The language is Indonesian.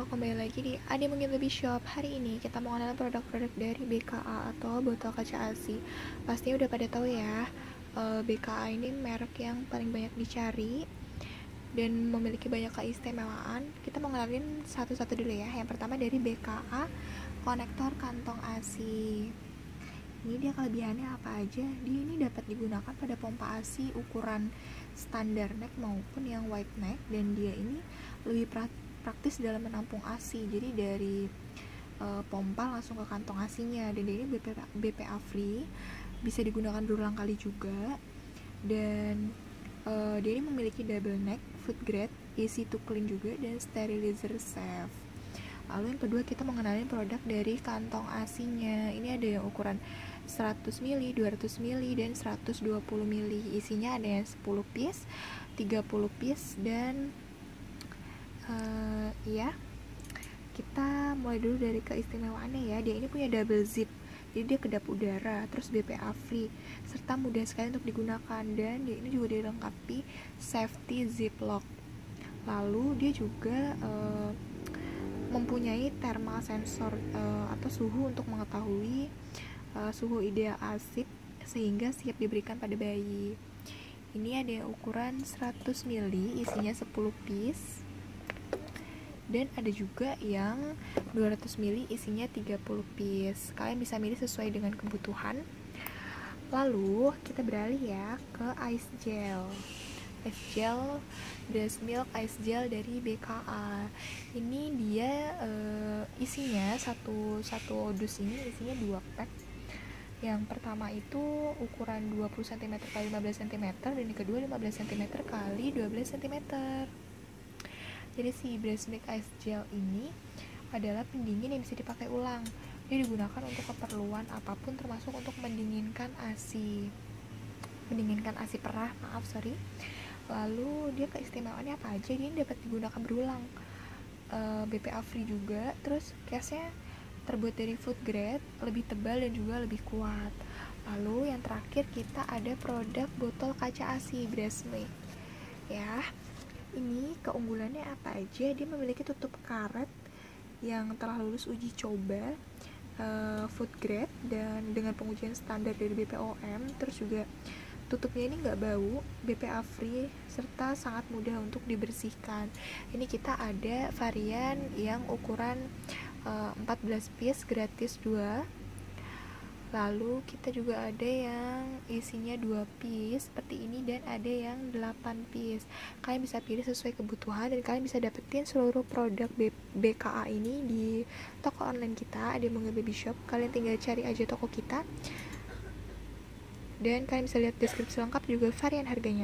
kembali lagi di Ade Mungkin Lebih Shop. Hari ini kita mau kenalin produk-produk dari BKA atau botol kaca ASI. Pastinya udah pada tahu ya, BKA ini merek yang paling banyak dicari dan memiliki banyak keistimewaan. Kita mau kenalin satu-satu dulu ya. Yang pertama dari BKA konektor kantong ASI. Ini dia kelebihannya apa aja? Dia ini dapat digunakan pada pompa ASI ukuran standar neck maupun yang wide neck, dan dia ini lebih praktis dalam menampung ASI. Jadi dari pompa langsung ke kantong ASI-nya, dan dia ini BPA free, bisa digunakan berulang kali juga, dan dia ini memiliki double neck, food grade, easy to clean juga, dan sterilizer safe. Lalu yang kedua kita mengenalin produk dari kantong ASI-nya. Ini ada yang ukuran 100 ml, 200 ml, dan 120 ml. Isinya ada yang 10 piece, 30 piece, dan kita mulai dulu dari keistimewaannya ya. Dia ini punya double zip, jadi dia kedap udara, terus BPA free, serta mudah sekali untuk digunakan, dan dia ini juga dilengkapi safety zip lock. Lalu dia juga mempunyai thermal sensor atau suhu untuk mengetahui suhu ideal ASI sehingga siap diberikan pada bayi. Ini ada yang ukuran 100 ml, isinya 10 piece, dan ada juga yang 200 ml, isinya 30 piece. Kalian bisa milih sesuai dengan kebutuhan. Lalu kita beralih ya ke ice gel. Breast milk ice gel dari BKA. Ini dia isinya satu dus ini isinya 2 pack. Yang pertama itu ukuran 20 cm x 15 cm, dan yang kedua 15 cm x 12 cm. Jadi si breast milk ice gel ini adalah pendingin yang bisa dipakai ulang. Dia digunakan untuk keperluan apapun, termasuk untuk mendinginkan ASI perah, Lalu dia keistimewaannya apa aja? Dia dapat digunakan berulang, BPA free juga, terus case-nya terbuat dari food grade, lebih tebal dan juga lebih kuat. Lalu yang terakhir kita ada produk botol kaca ASI breast milk ya. Ini keunggulannya apa aja? Dia memiliki tutup karet yang telah lulus uji coba food grade dan dengan pengujian standar dari BPOM. Terus juga tutupnya ini nggak bau, BPA free, serta sangat mudah untuk dibersihkan. Ini kita ada varian yang ukuran 14 piece gratis 2. Lalu kita juga ada yang isinya 2 piece seperti ini, dan ada yang 8 piece. Kalian bisa pilih sesuai kebutuhan, dan kalian bisa dapetin seluruh produk BKA ini di toko online kita, Ade Mungkin Baby Shop. Kalian tinggal cari aja toko kita, dan kalian bisa lihat deskripsi lengkap juga varian harganya.